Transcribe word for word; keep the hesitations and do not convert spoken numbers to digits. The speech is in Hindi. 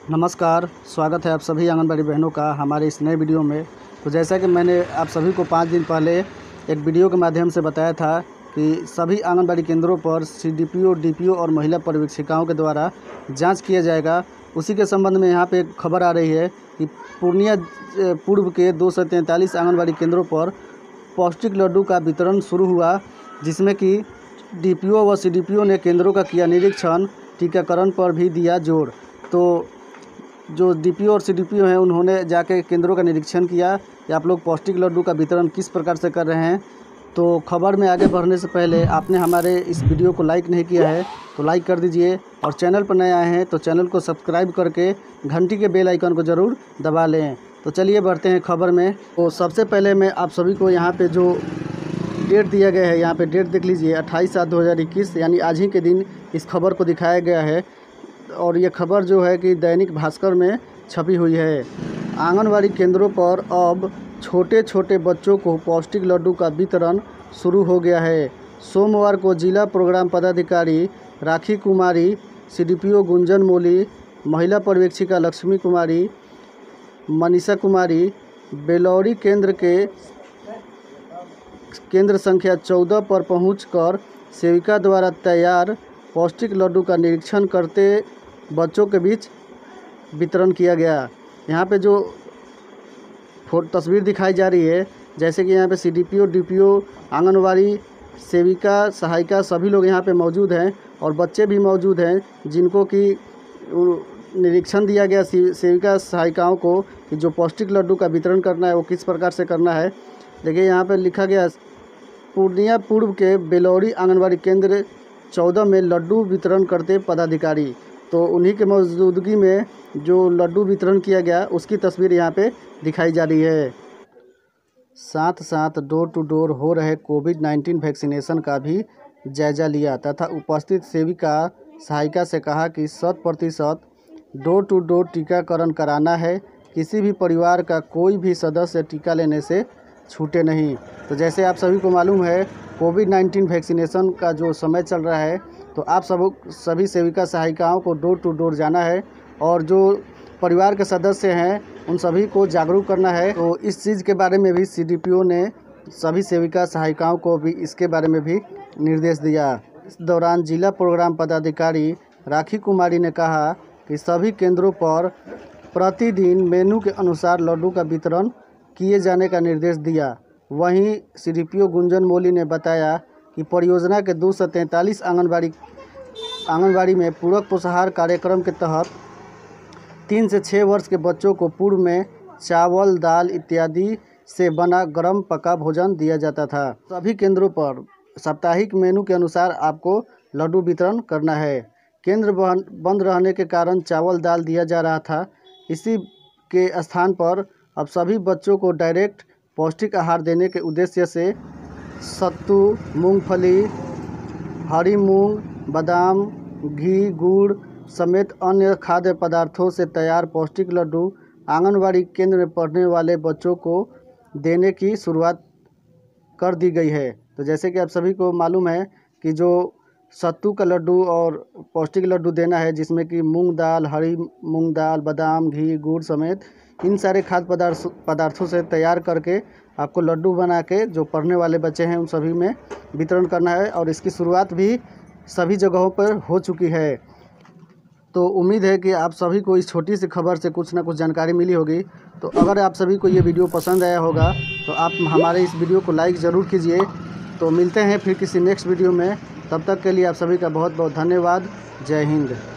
नमस्कार, स्वागत है आप सभी आंगनबाड़ी बहनों का हमारे इस नए वीडियो में। तो जैसा कि मैंने आप सभी को पाँच दिन पहले एक वीडियो के माध्यम से बताया था कि सभी आंगनबाड़ी केंद्रों पर सीडीपीओ, डीपीओ और महिला पर्यवेक्षिकाओं के द्वारा जांच किया जाएगा। उसी के संबंध में यहाँ पे एक खबर आ रही है कि पूर्णिया पूर्व के दो सौ तैंतालीस आंगनबाड़ी केंद्रों पर पौष्टिक लड्डू का वितरण शुरू हुआ, जिसमें कि डीपीओ व सीडीपीओ ने केंद्रों का किया निरीक्षण, टीकाकरण पर भी दिया जोर। तो जो डीपीओ और सीडीपीओ हैं उन्होंने जाके केंद्रों का निरीक्षण किया कि आप लोग पौष्टिक लड्डू का वितरण किस प्रकार से कर रहे हैं। तो खबर में आगे बढ़ने से पहले आपने हमारे इस वीडियो को लाइक नहीं किया है तो लाइक कर दीजिए, और चैनल पर नए आए हैं तो चैनल को सब्सक्राइब करके घंटी के बेल आइकन को ज़रूर दबा लें। तो चलिए बढ़ते हैं खबर में। तो सबसे पहले मैं आप सभी को यहाँ पे जो डेट दिया गया है, यहाँ पे डेट देख लीजिए, अट्ठाईस सात दो हज़ार इक्कीस यानी आज ही के दिन इस खबर को दिखाया गया है। और ये खबर जो है कि दैनिक भास्कर में छपी हुई है। आंगनवाड़ी केंद्रों पर अब छोटे छोटे बच्चों को पौष्टिक लड्डू का वितरण शुरू हो गया है। सोमवार को जिला प्रोग्राम पदाधिकारी राखी कुमारी, सीडीपीओ गुंजन मोली, महिला पर्यवेक्षिका लक्ष्मी कुमारी, मनीषा कुमारी बेलौरी केंद्र के केंद्र संख्या चौदह पर पहुंचकर सेविका द्वारा तैयार पौष्टिक लड्डू का निरीक्षण करते बच्चों के बीच वितरण किया गया। यहाँ पे जो फोटो तस्वीर दिखाई जा रही है, जैसे कि यहाँ पे सीडीपीओ, डीपीओ, आंगनवाड़ी सेविका, सहायिका सभी लोग यहाँ पे मौजूद हैं और बच्चे भी मौजूद हैं, जिनको कि निरीक्षण दिया गया सेविका सहायिकाओं को कि जो पौष्टिक लड्डू का वितरण करना है वो किस प्रकार से करना है। देखिए यहाँ पे लिखा गया पूर्णिया पूर्व के बेलौरी आंगनवाड़ी केंद्र चौदह में लड्डू वितरण करते पदाधिकारी। तो उन्हीं के मौजूदगी में जो लड्डू वितरण किया गया उसकी तस्वीर यहाँ पे दिखाई जा रही है। साथ साथ डोर टू डोर हो रहे कोविड नाइन्टीन वैक्सीनेशन का भी जायजा लिया तथा उपस्थित सेविका सहायिका से कहा कि शत प्रतिशत डोर टू डोर टीकाकरण कराना है, किसी भी परिवार का कोई भी सदस्य टीका लेने से छूटे नहीं। तो जैसे आप सभी को मालूम है, कोविड नाइन्टीन वैक्सीनेशन का जो समय चल रहा है, तो आप सब सभी सेविका सहायिकाओं को डोर टू डोर जाना है और जो परिवार के सदस्य हैं उन सभी को जागरूक करना है। तो इस चीज़ के बारे में भी सीडीपीओ ने सभी सेविका सहायिकाओं को भी इसके बारे में भी निर्देश दिया। इस दौरान जिला प्रोग्राम पदाधिकारी राखी कुमारी ने कहा कि सभी केंद्रों पर प्रतिदिन मेनू के अनुसार लड्डू का वितरण किए जाने का निर्देश दिया। वहीं सीडीपीओ गुंजन मोली ने बताया कि परियोजना के दो सौ तैंतालीस आंगनबाड़ी आंगनबाड़ी में पूरक पोषाहार कार्यक्रम के तहत तीन से छः वर्ष के बच्चों को पूर्व में चावल, दाल इत्यादि से बना गर्म पका भोजन दिया जाता था। सभी केंद्रों पर साप्ताहिक मेनू के अनुसार आपको लड्डू वितरण करना है। केंद्र बंद रहने के कारण चावल दाल दिया जा रहा था, इसी के स्थान पर अब सभी बच्चों को डायरेक्ट पौष्टिक आहार देने के उद्देश्य से सत्तू, मूंगफली, हरी मूंग, बादाम, घी, गुड़ समेत अन्य खाद्य पदार्थों से तैयार पौष्टिक लड्डू आंगनवाड़ी केंद्र में पढ़ने वाले बच्चों को देने की शुरुआत कर दी गई है। तो जैसे कि आप सभी को मालूम है कि जो सत्तू का लड्डू और पौष्टिक लड्डू देना है, जिसमें कि मूंग दाल, हरी मूंग दाल, बादाम, घी, गुड़ समेत इन सारे खाद्य पदार्थ पदार्थों से तैयार करके आपको लड्डू बना के जो पढ़ने वाले बच्चे हैं उन सभी में वितरण करना है, और इसकी शुरुआत भी सभी जगहों पर हो चुकी है। तो उम्मीद है कि आप सभी को इस छोटी सी खबर से कुछ ना कुछ जानकारी मिली होगी। तो अगर आप सभी को ये वीडियो पसंद आया होगा तो आप हमारे इस वीडियो को लाइक ज़रूर कीजिए। तो मिलते हैं फिर किसी नेक्स्ट वीडियो में, तब तक के लिए आप सभी का बहुत बहुत धन्यवाद। जय हिंद।